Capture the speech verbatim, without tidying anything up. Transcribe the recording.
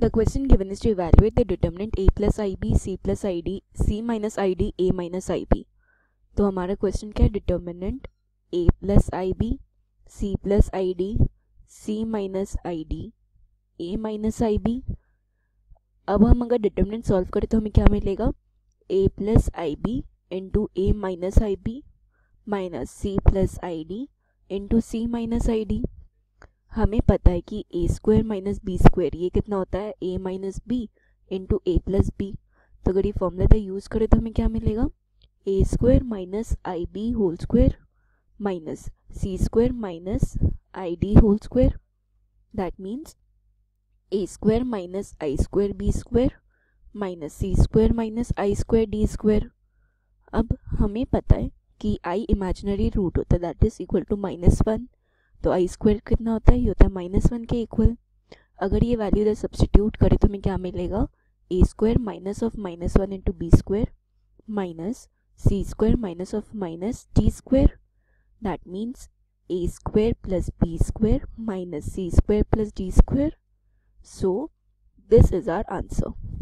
The question given is to evaluate the determinant a plus ib, c plus id, c minus id, a minus ib. तो हमारा question क्या है? Determinant a plus i b, c plus i d, c minus i d, a minus i b. अब हम अगर determinant solve करें तो हमें क्या मिलेगा? a plus i b into a minus i b minus c plus i d into c minus i d. हमें पता है कि a square minus b square ये कितना होता है? A minus b into a plus b. तो अगर ये फॉर्मूला यूज़ करें तो हमें क्या मिलेगा? A square minus i b whole square minus c square minus i d whole square. That means a square minus i square b square minus c square minus i square d square. अब हमें पता है कि आई imaginary root होता है, that is equal to minus one. तो i square कितना होता है? ये होता है माइनस वन के इक्वल. अगर ये वैल्यू इधर सब्सटीट्यूट करें तो हमें क्या मिलेगा? A square minus of minus one into b square minus c square minus of minus d square. That means a square plus b square minus c square plus d square. So this is our answer.